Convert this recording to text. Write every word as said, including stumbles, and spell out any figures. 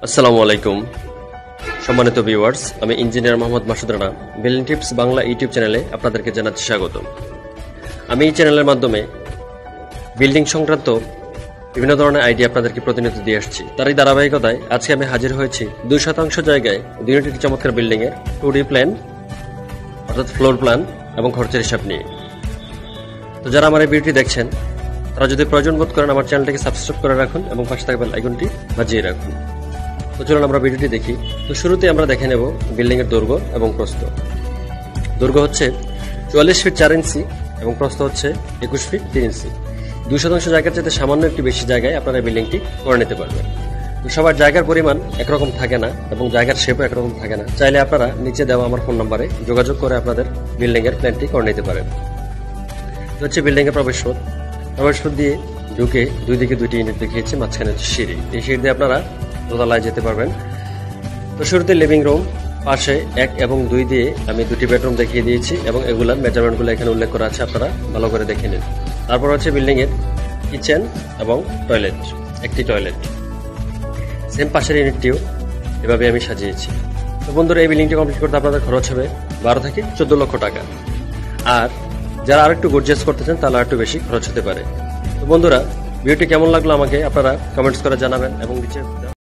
আসসালামু আলাইকুম সম্মানিত ভিউয়ার্স, আমি ইঞ্জিনিয়ার মহ.masudranabd বিল্ডিং টিপস বাংলা ইউটিউব চ্যানেলে আপনাদেরকে জানাচ্ছি স্বাগত। আমি এই চ্যানেলের মাধ্যমে বিল্ডিং সংক্রান্ত বিভিন্ন ধরনের আইডিয়া আপনাদেরকে প্রতিনিয়ত দিয়ে আসছি। তারই ধারাবাহিকতায় আজকে আমি হাজির হয়েছি দুই শতাংশ জায়গায় দুই ইউনিটের চমৎকার বিল্ডিং এর টু ডি প্ল্যান অর্থাৎ ফ্লোর প্ল্যান এবং খরচের হিসাব নিয়ে। তো যারা আমার এই ভিডিওটি দেখছেন তারা যদি প্রয়োজন বোধ করেন আমার চ্যানেলটিকে সাবস্ক্রাইব করে রাখুন এবং পাশে থাকা বেল আইকনটি বাজিয়ে রাখুন। তো চলুন আমরা ভিডিওটি দেখি। তো শুরুতে আমরা দেখে নেব বিল্ডিং এর দৈর্ঘ্য এবং প্রস্থ। দৈর্ঘ্য হচ্ছে চুয়াল্লিশ ফিট চার ইঞ্চি এবং প্রস্থ হচ্ছে একুশ ফিট তিন ইঞ্চি। দুই শতাংশ জায়গার চাইতে সামান্য একটু বেশি জায়গায় আপনারা বিল্ডিংটি করে নিতে পারবেন। তো সবার জায়গার পরিমাণ একরকম থাকে না এবং জায়গার শেপও একরকম থাকে না। চাইলে আপনারা নিচে দেওয়া আমার ফোন নাম্বারে যোগাযোগ করে আপনাদের বিল্ডিং এর প্ল্যানটি করে নিতে পারেন। হচ্ছে বিল্ডিং এর প্রবেশপথ। প্রবেশপথ দিয়ে ঢুকে দুই দিকে দুইটি ইউনিট দেখিয়েছি, মাঝখানে হচ্ছে সিঁড়ি। এই সিঁড়ি দিয়ে আপনারা দোতলায় যেতে পারবেন। তো শুরুতে লিভিং রুম, পাশে এক এবং দুই দিয়ে আমি দুটি বেডরুম দেখিয়ে দিয়েছি এবং এগুলার মেজারমেন্টগুলো এখানে উল্লেখ করা আছে, আপনারা ভালো করে দেখে নিন। তারপর হচ্ছে বিল্ডিং এর কিচেন এবং টয়লেট, একটি টয়লেট। সেম পাশের ইউনিটটিও এভাবে আমি সাজিয়েছি। তো বন্ধুরা, এই বিল্ডিংটি কমপ্লিট করতে আপনাদের খরচ হবে বারো থেকে চোদ্দ লক্ষ টাকা। আর যারা আর একটু গর্জিয়াস করতে চান তাহলে আর একটু বেশি খরচ হতে পারে। তো বন্ধুরা, ভিডিওটি কেমন লাগলো আমাকে আপনারা কমেন্টস করে জানাবেন এবং নিচে